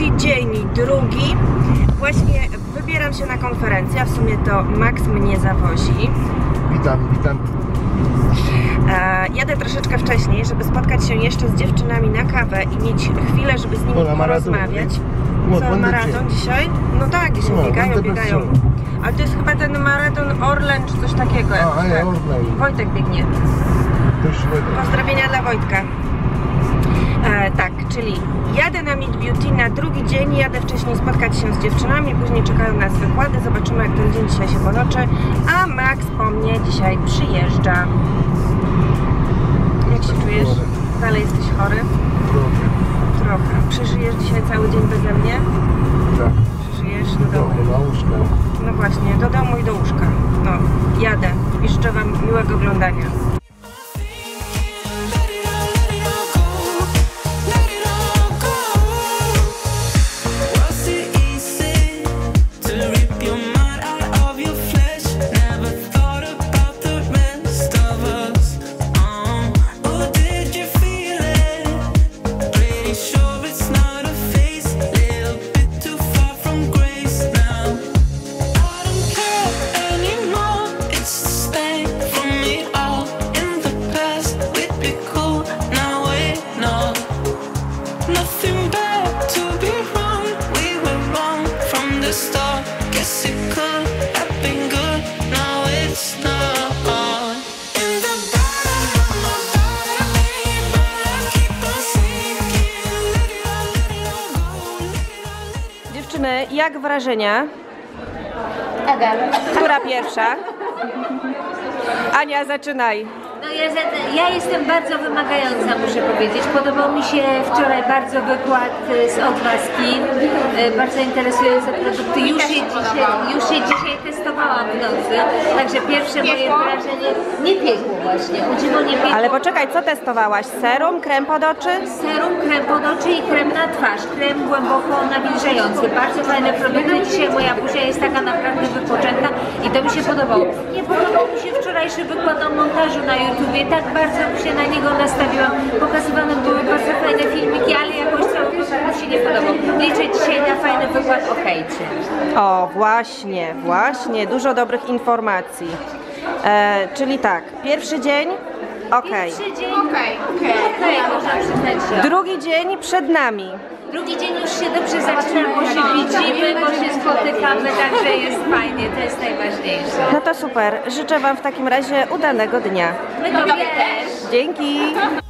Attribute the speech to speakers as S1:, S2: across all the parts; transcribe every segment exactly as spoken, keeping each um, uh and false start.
S1: dzień drugi. Właśnie wybieram się na konferencję, a w sumie to Max mnie zawozi.
S2: Witam, witam.
S1: E, jadę troszeczkę wcześniej, żeby spotkać się jeszcze z dziewczynami na kawę i mieć chwilę, żeby z nimi
S2: o,
S1: porozmawiać.
S2: No,
S1: Co, maraton dzisiaj? No tak, dzisiaj
S2: no,
S1: biegają, biegają. Ale to jest chyba ten maraton Orlen czy coś takiego.
S2: A, nie,
S1: tak.
S2: Orlen.
S1: Wojtek biegnie. Pozdrowienia dla Wojtka. E, tak, czyli jadę na Meet Beauty na drugi dzień, jadę wcześniej spotkać się z dziewczynami, później czekają nas wykłady, zobaczymy jak ten dzień dzisiaj się potoczy, a Max po mnie dzisiaj przyjeżdża. Jak się czujesz? Dalej jesteś chory?
S2: Trochę.
S1: Trochę. Przeżyjesz dzisiaj cały dzień beze mnie?
S2: Tak.
S1: Przeżyjesz do domu?
S2: Do łóżka.
S1: No właśnie, do domu i do łóżka. No, jadę i życzę wam miłego oglądania. Jak wrażenia?
S3: Aga.
S1: Która pierwsza? Ania, zaczynaj.
S3: No ja, ja jestem bardzo wymagająca, muszę powiedzieć. Podobał mi się wczoraj bardzo wykład z Odwaski. Bardzo interesujące produkty. Już je dzisiaj, już je dzisiaj testowałam w nocy. Także pierwsze moje wrażenie nie piekło właśnie. O dziwo nie piekło.
S1: Ale poczekaj, co testowałaś? Serum, krem pod oczy?
S3: Serum, krem pod oczy i krem na twarz. Krem głęboko nawilżający. Bardzo fajne produkty. Dzisiaj moja buzia jest taka naprawdę wypoczęta i to mi się podobało. Nie podobał mi się wczorajszy wykład o montażu na YouTubie. Tak bardzo się na niego nastawiłam. Pokazywane były bardzo fajne filmiki, ale jakoś cały wykład mi się nie podobał. Liczę dzisiaj na fajny wykład o hejcie.
S1: O, właśnie, właśnie. Dużo dobrych informacji. E, czyli tak, pierwszy dzień, okej.
S3: Pierwszy dzień, okej, okej, okej, można przyznać.
S1: Drugi dzień przed nami.
S3: Drugi dzień już się dobrze zaczyna, bo się widzimy, bo się spotykamy, także jest fajnie, to jest najważniejsze.
S1: No to super. Życzę wam w takim razie udanego dnia.
S3: My tobie też.
S1: Dzięki.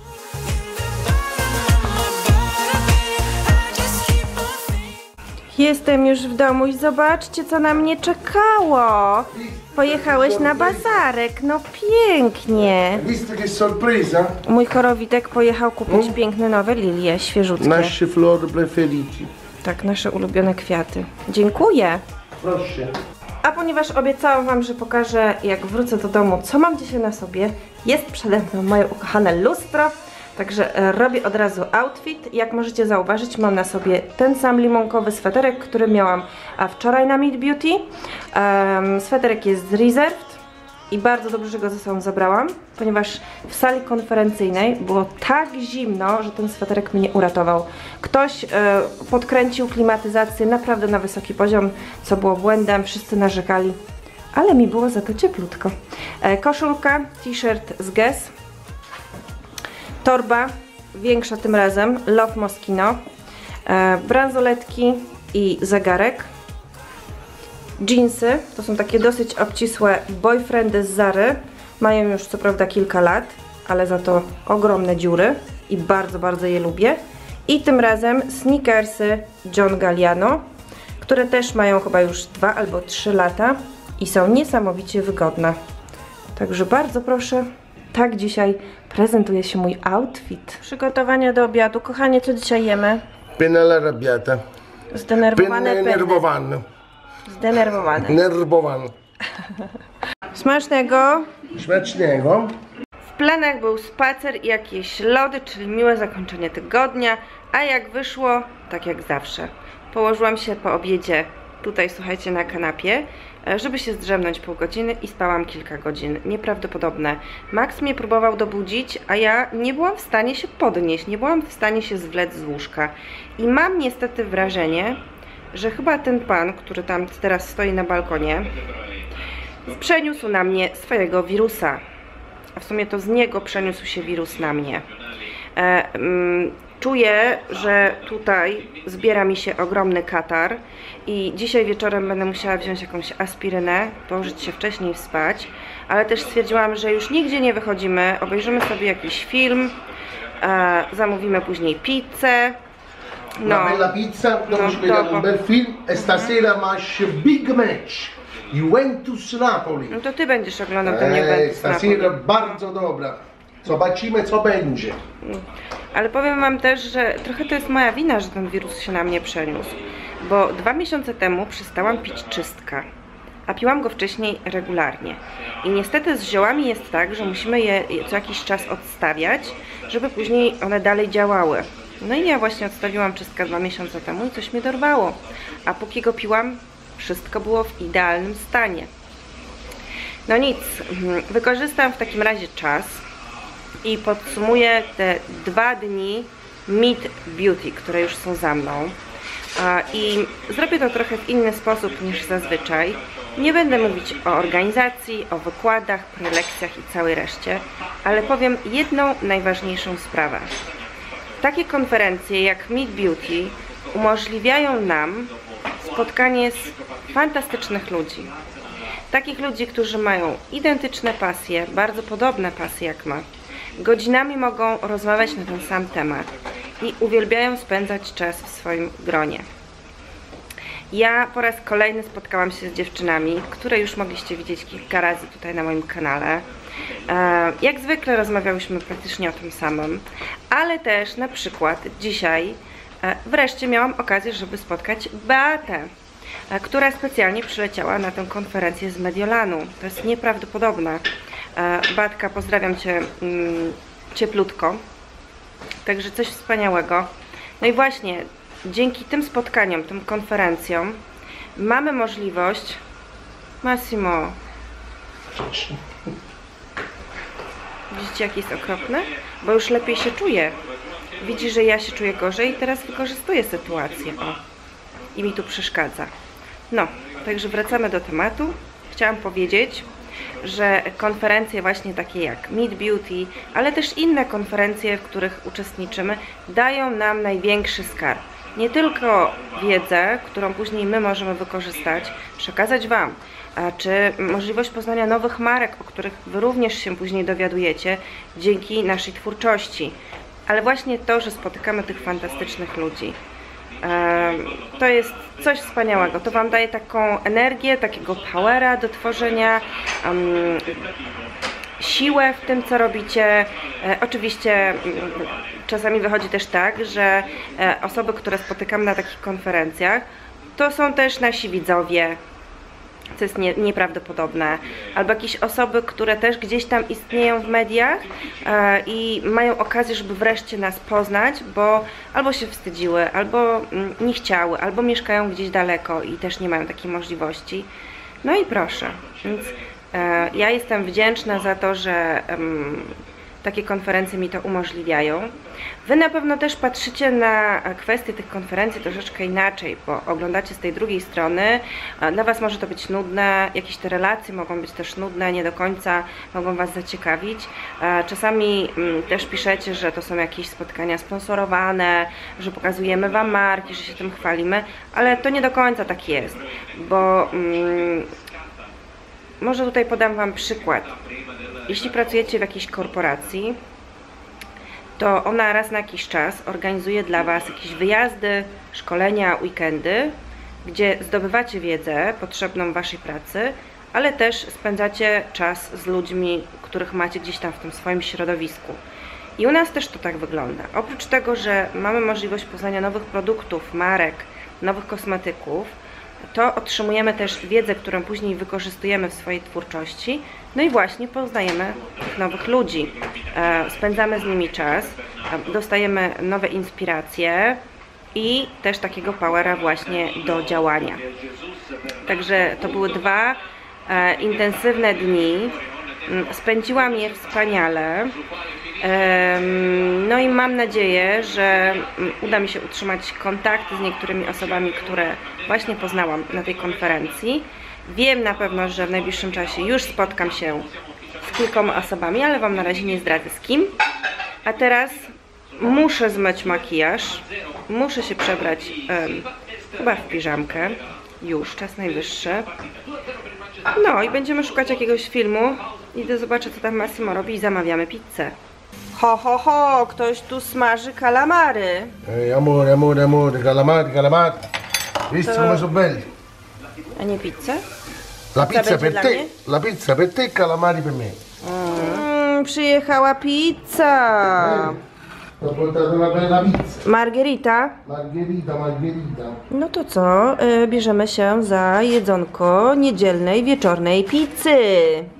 S1: Jestem już w domu i zobaczcie, co na mnie czekało. Pojechałeś na bazarek, no pięknie.
S2: Visto che sorpresa?
S1: Mój chorowitek pojechał kupić mm. piękne nowe lilie, świeżutkie.
S2: Nasze flory preferiti.
S1: Tak, nasze ulubione kwiaty. Dziękuję.
S2: Proszę.
S1: A ponieważ obiecałam wam, że pokażę, jak wrócę do domu, co mam dzisiaj na sobie, jest przede mną moje ukochane lustro. Także robię od razu outfit. Jak możecie zauważyć, mam na sobie ten sam limonkowy sweterek, który miałam wczoraj na Meet Beauty. Um, sweterek jest z Reserved i bardzo dobrze, że go ze sobą zabrałam, ponieważ w sali konferencyjnej było tak zimno, że ten sweterek mnie uratował. Ktoś e, podkręcił klimatyzację naprawdę na wysoki poziom, co było błędem, wszyscy narzekali, ale mi było za to cieplutko. E, koszulka, t-shirt z Guess. Torba, większa tym razem, Love Moschino, e, bransoletki i zegarek, jeansy, to są takie dosyć obcisłe boyfriendy z Zary, mają już co prawda kilka lat, ale za to ogromne dziury i bardzo, bardzo je lubię. I tym razem sneakersy John Galliano, które też mają chyba już dwa albo trzy lata i są niesamowicie wygodne. Także bardzo proszę. Tak dzisiaj prezentuje się mój outfit. Przygotowania do obiadu. Kochanie, co dzisiaj jemy?
S2: Penne arrabbiata.
S1: Zdenerwowane
S2: penne. Nerwowane.
S1: Zdenerwowane.
S2: Nerwowane.
S1: Smacznego.
S2: Smacznego.
S1: W planach był spacer i jakieś lody, czyli miłe zakończenie tygodnia. A jak wyszło, tak jak zawsze. Położyłam się po obiedzie tutaj, słuchajcie, na kanapie. żeby się zdrzemnąć pół godziny i spałam kilka godzin. Nieprawdopodobne. Max mnie próbował dobudzić, a ja nie byłam w stanie się podnieść, nie byłam w stanie się zwlec z łóżka. I mam niestety wrażenie, że chyba ten pan, który tam teraz stoi na balkonie, przeniósł na mnie swojego wirusa. A w sumie to z niego przeniósł się wirus na mnie. E, mm, Czuję, że tutaj zbiera mi się ogromny katar i dzisiaj wieczorem będę musiała wziąć jakąś aspirynę, położyć się wcześniej spać, ale też stwierdziłam, że już nigdzie nie wychodzimy, obejrzymy sobie jakiś film, e, zamówimy później pizzę.
S2: Una
S1: No,
S2: bella pizza,
S1: no,
S2: dopo ci vediamo
S1: dopo.
S2: un bel film e stasera masz big match. Juventus-Napoli.
S1: no to ty będziesz oglądał ten
S2: Eh,
S1: Juventus
S2: stasera
S1: Napoli.
S2: bardzo dobra. Zobaczymy co będzie.
S1: Ale powiem wam też, że trochę to jest moja wina, że ten wirus się na mnie przeniósł. Bo dwa miesiące temu przestałam pić czystka, a piłam go wcześniej regularnie. I niestety z ziołami jest tak, że musimy je co jakiś czas odstawiać, żeby później one dalej działały. No i ja właśnie odstawiłam czystka dwa miesiące temu i coś mnie dorwało. A póki go piłam, wszystko było w idealnym stanie. No nic, wykorzystam w takim razie czas i podsumuję te dwa dni Meet Beauty, które już są za mną. I zrobię to trochę w inny sposób niż zazwyczaj. Nie będę mówić o organizacji, o wykładach, prelekcjach i całej reszcie, ale powiem jedną najważniejszą sprawę. Takie konferencje jak Meet Beauty umożliwiają nam spotkanie z fantastycznych ludzi. Takich ludzi, którzy mają identyczne pasje, bardzo podobne pasje jak my. Godzinami mogą rozmawiać na ten sam temat i uwielbiają spędzać czas w swoim gronie. Ja po raz kolejny spotkałam się z dziewczynami, które już mogliście widzieć kilka razy tutaj na moim kanale. Jak zwykle rozmawiałyśmy praktycznie o tym samym, ale też na przykład dzisiaj wreszcie miałam okazję, żeby spotkać Beatę, która specjalnie przyleciała na tę konferencję z Mediolanu. To jest nieprawdopodobne. Beatka, pozdrawiam Cię mm, cieplutko. Także coś wspaniałego. No i właśnie dzięki tym spotkaniom, tym konferencjom mamy możliwość... Massimo, widzicie, jak jest okropne? Bo już lepiej się czuję. Widzi, że ja się czuję gorzej i teraz wykorzystuję sytuację. O. I mi tu przeszkadza. No, także wracamy do tematu. Chciałam powiedzieć, że konferencje właśnie takie jak Meet Beauty, ale też inne konferencje, w których uczestniczymy, dają nam największy skarb. Nie tylko wiedzę, którą później my możemy wykorzystać, przekazać Wam, czy możliwość poznania nowych marek, o których Wy również się później dowiadujecie dzięki naszej twórczości. Ale właśnie to, że spotykamy tych fantastycznych ludzi. To jest coś wspaniałego. To Wam daje taką energię, takiego powera do tworzenia, um, siłę w tym, co robicie. E, oczywiście czasami wychodzi też tak, że e, osoby, które spotykamy na takich konferencjach, to są też nasi widzowie, co jest nie, nieprawdopodobne, albo jakieś osoby, które też gdzieś tam istnieją w mediach e, i mają okazję, żeby wreszcie nas poznać, bo albo się wstydziły, albo mm, nie chciały, albo mieszkają gdzieś daleko i też nie mają takiej możliwości. No i proszę, więc e, ja jestem wdzięczna za to, że em, takie konferencje mi to umożliwiają. Wy na pewno też patrzycie na kwestie tych konferencji troszeczkę inaczej, bo oglądacie z tej drugiej strony. Dla Was może to być nudne, jakieś te relacje mogą być też nudne, nie do końca mogą Was zaciekawić. Czasami też piszecie, że to są jakieś spotkania sponsorowane, że pokazujemy Wam marki, że się tym chwalimy, ale to nie do końca tak jest, bo mm, może tutaj podam Wam przykład. Jeśli pracujecie w jakiejś korporacji, to ona raz na jakiś czas organizuje dla Was jakieś wyjazdy, szkolenia, weekendy, gdzie zdobywacie wiedzę potrzebną Waszej pracy, ale też spędzacie czas z ludźmi, których macie gdzieś tam w tym swoim środowisku. I u nas też to tak wygląda. Oprócz tego, że mamy możliwość poznania nowych produktów, marek, nowych kosmetyków, to otrzymujemy też wiedzę, którą później wykorzystujemy w swojej twórczości. No i właśnie poznajemy tych nowych ludzi, spędzamy z nimi czas, dostajemy nowe inspiracje i też takiego powera właśnie do działania. Także to były dwa e, intensywne dni. Spędziłam je wspaniale. No i mam nadzieję, że uda mi się utrzymać kontakty z niektórymi osobami, które właśnie poznałam na tej konferencji. Wiem na pewno, że w najbliższym czasie już spotkam się z kilkoma osobami, ale Wam na razie nie zdradzę z kim. A teraz muszę zmyć makijaż, muszę się przebrać um, chyba w piżamkę. Już, czas najwyższy. No i będziemy szukać jakiegoś filmu. Idę zobaczę, co tam Massimo robi i zamawiamy pizzę. Ho, ho, ho, ktoś tu smaży kalamary.
S2: Hey, amore, amore, amore, calamari, calamari. Visto
S1: To-
S2: come sono belli?
S1: A nie pizzę?
S2: La
S1: Co
S2: pizza
S1: będzie
S2: per
S1: dla
S2: te,
S1: mnie?
S2: la pizza per te, calamari per me.
S1: Mm, przyjechała pizza.
S2: Ho portato una bella pizza.
S1: Margherita.
S2: Margherita, margherita.
S1: No to co? Y, bierzemy się za jedzonko niedzielnej, wieczornej pizzy.